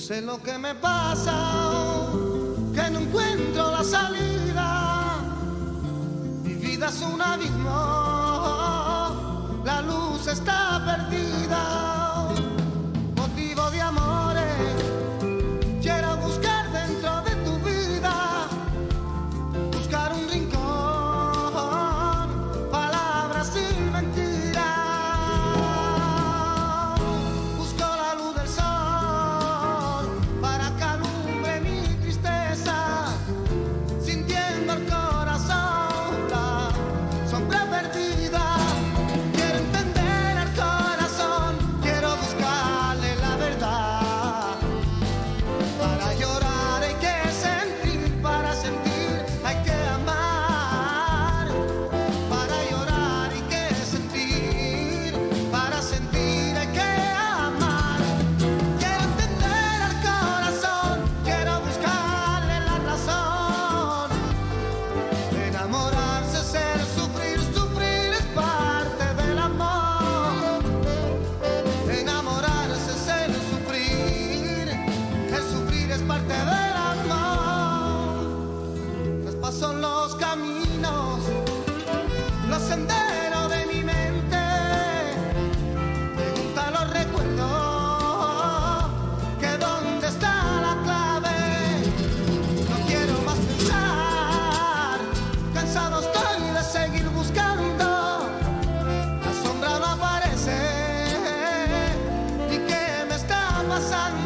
sé lo que me pasa, que no encuentro la salida. Mi vida es un abismo, la luz está perdida. Motivo de amores, quiero buscar dentro de tu vida, buscar un rincón, palabras sin mentiras. Busco la luz del sol para que alumbre mi tristeza, sintiendo el corazón la sombra perdida. Quiero entender el corazón, quiero buscarle la verdad. Para llorar hay que sentir, para sentir hay que amar. Para llorar hay que sentir, para sentir hay que amar. Quiero entender el corazón, quiero buscarle la razón. Enamorarse, ser, sufrir, sufrir es parte del amor. Enamorarse, ser, sufrir, el sufrir es parte del amor. Traspaso los caminos, los senderos de mi mente, pregunta los recuerdos, que dónde está la clave. No quiero más pensar, cansado estoy de seguir buscando. La sombra no aparece, ¿y qué me está pasando?